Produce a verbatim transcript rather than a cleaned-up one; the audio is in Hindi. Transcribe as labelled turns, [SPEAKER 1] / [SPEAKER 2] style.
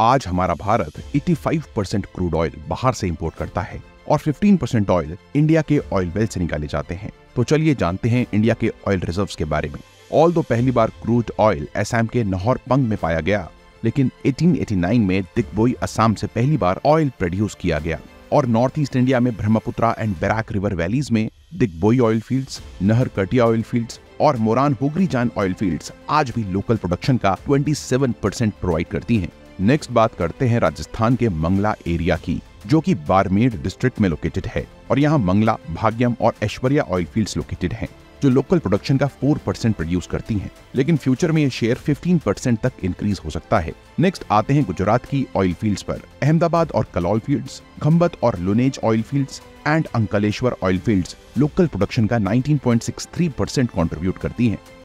[SPEAKER 1] आज हमारा भारत पचासी परसेंट क्रूड ऑयल बाहर से इंपोर्ट करता है और पंद्रह परसेंट ऑयल इंडिया के ऑयल वेल से निकाले जाते हैं। तो चलिए जानते हैं इंडिया के ऑयल रिजर्व्स के बारे में। ऑल दो पहली बार क्रूड ऑयल असम के नहरपंग में पाया गया, लेकिन अठारह सौ नवासी में दिग्बोई असम से पहली बार ऑयल प्रोड्यूस किया गया और नॉर्थ ईस्ट इंडिया में Brahmaputra and Barak river valleys में दिग्बोई ऑयल फील्ड्स, नहर कटिया ऑयल फील्ड्स और मोरान हुगरीजान ऑयल फील्ड्स आज भी लोकल प्रोडक्शन का सत्ताईस परसेंट प्रोवाइड करती हैं। नेक्स्ट बात करते हैं राजस्थान के मंगला एरिया की, जो कि बाड़मेर डिस्ट्रिक्ट में लोकेटेड है और यहाँ मंगला, भाग्यम और ऐश्वर्या ऑयल फील्ड्स लोकेटेड हैं, जो लोकल प्रोडक्शन का चार परसेंट प्रोड्यूस करती हैं, लेकिन फ्यूचर में ये शेयर पंद्रह परसेंट तक इंक्रीज हो सकता है। नेक्स्ट आते हैं गुजरात की ऑयल फील्ड्स पर। अहमदाबाद और कलौल फील्ड्स, खंबत और Lunej oil fields and Ankleshwar oil fields local production का उन्नीस point six three percent contribute करती हैं।